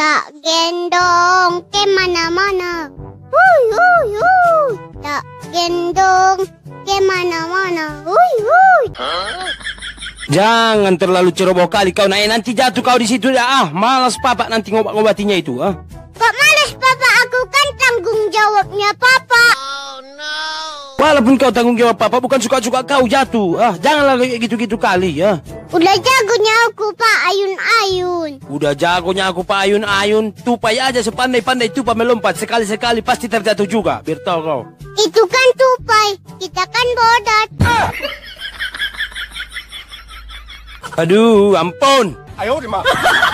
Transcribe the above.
Tak gendong ke mana-mana. Hui, hui, hui. Tak gendong ke mana-mana. Hui, hui. Jangan terlalu ceroboh kali kau, nanti jatuh kau di situ dah. Malas papa nanti ngobat-ngobatinya itu. Kok malas papa? Aku kan tanggung jawabnya papa. Walaupun kau tanggung jawab papa, bukan suka-suka kau jatuh. Janganlah kayak gitu-gitu kali ya. Udah jagonya aku pak ayun-ayun. Udah jagonya aku pak ayun-ayun. Tupai aja sepandai-pandai tupai melompat. Sekali-sekali pasti terjatuh juga. Biar tahu kau. Itu kan tupai. Kita kan bodat. Aduh, ampun. Ayo,